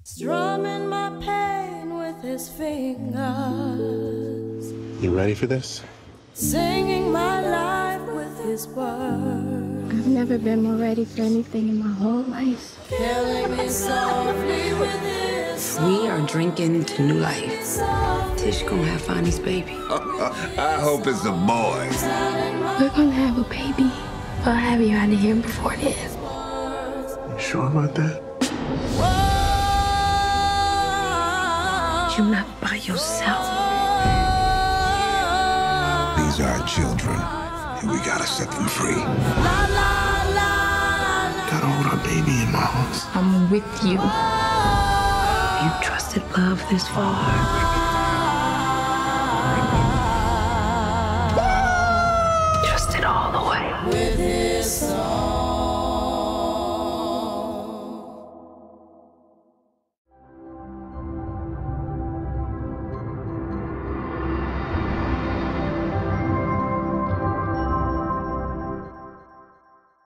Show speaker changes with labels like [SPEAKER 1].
[SPEAKER 1] strumming my pain with his fingers.
[SPEAKER 2] You ready for this?
[SPEAKER 1] Singing my life with his words.
[SPEAKER 3] I've never been more ready for anything in my whole life.
[SPEAKER 1] Killing me softly with his song.
[SPEAKER 4] We are drinking to new life. Tish gonna have Fonny's baby.
[SPEAKER 5] I hope it's a boy.
[SPEAKER 3] We're gonna have a baby. I'll have you out of here before then.
[SPEAKER 2] You sure about that?
[SPEAKER 3] You're not by yourself.
[SPEAKER 5] These are our children, and we gotta set them free.
[SPEAKER 2] Gotta hold our baby in my arms.
[SPEAKER 3] I'm with you. You trusted love this far.